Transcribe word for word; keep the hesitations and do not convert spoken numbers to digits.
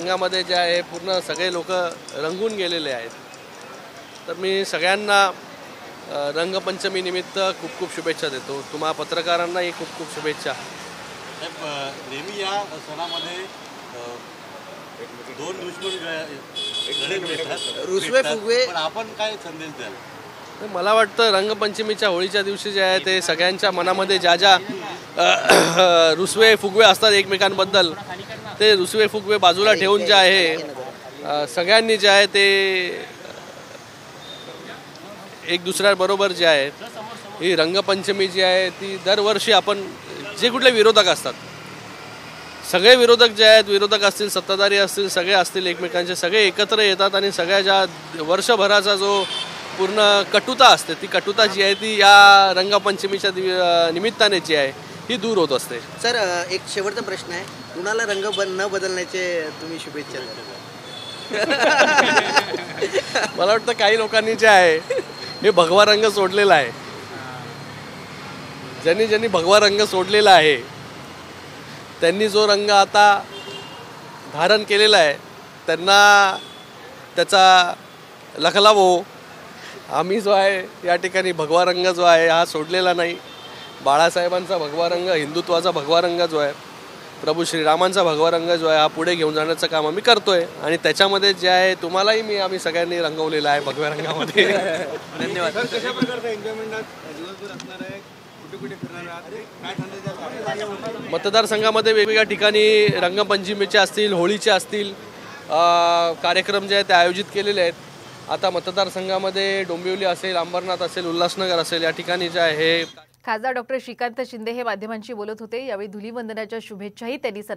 रंगामध्ये जे आहे पूर्ण सगळे लोक रंगून गेलेले आहेत। तर मी सगळ्यांना अ, रंगपंचमी निमित्त खूप खूप शुभेच्छा देतो। तुम्हा पत्रकारांनाही खूप खूप शुभेच्छा। साहेब, अ, नेहमी या सणामध्ये अ, दोन दुश्मन भेटतात, रुसवे फुगवे पण आपण काय संदेश द्याल? तर मला वाटतं रंगपंचमीच्या होळीच्या दिवशी जे आहे ते सगळ्यांच्या मनामध्ये ज्या ज्या अ, रुसवे फुगवे असतात एकमेकांबद्दल, ते रुसवे फुगवे बाजूला ठेवून जे आहे अ, सगळ्यांनी जे आहे ते एक दुसऱ्याबरोबर जे आहे ही रंगपंचमी जी आहे ती दरवर्षी आपण जे कुठले विरोधक असतात, सगळे विरोधक जे आहेत, विरोधक असतील, सत्ताधारी असतील, सगळे असतील, एकमेकांचे सगळे एकत्र येतात आणि सगळ्या ज्या वर्षभराचा जो पूर्ण कटुता असते ती कटुता जी आहे ती या रंगपंचमीच्या निमित्ताने जी आहे ही दूर होत असते। सर, एक शेवटचा प्रश्न आहे, कुणाला रंग बन न बदलण्याचे तुम्ही शुभेच्छा द्याल? मला वाटतं काही लोकांनी जे आहे हे भगवा रंग सोडलेला आहे। ज्यांनी ज्यांनी भगवा रंग सोडलेला आहे त्यांनी जो रंग आता धारण केलेला आहे त्यांना त्याचा लखलाभ हो। आम्ही जो आहे या ठिकाणी भगवा रंग जो आहे हा सोडलेला नाही। बाळासाहेबांचा भगवा रंग, हिंदुत्वाचा भगवा रंग जो आहे, प्रभू श्रीरामांचा भगवा रंग जो आहे हा पुढे घेऊन जाण्याचं काम आम्ही करतोय आणि त्याच्यामध्ये जे आहे तुम्हालाही मी आम्ही सगळ्यांनी रंगवलेलं आहे भगव्या रंगामध्ये। धन्यवाद। कशा प्रकारचा एन्जॉयमेंट दिवसभर असणार आहे, कुठे कुठे फिरणार आहात, काय संदेश द्याल? मतदारसंघामध्ये वेगवेगळ्या ठिकाणी रंगपंचमीचे असतील, होळीचे असतील कार्यक्रम जे आहेत ते आयोजित केलेले आहेत। आता मतदारसंघामध्ये डोंबिवली असेल, अंबरनाथ असेल, उल्हासनगर असेल या ठिकाणी जे आहे खासदार डॉक्टर श्रीकांत शिंदे हे माध्यमांशी बोलत होते। यावेळी धुलीवंदनाच्या शुभेच्छाही त्यांनी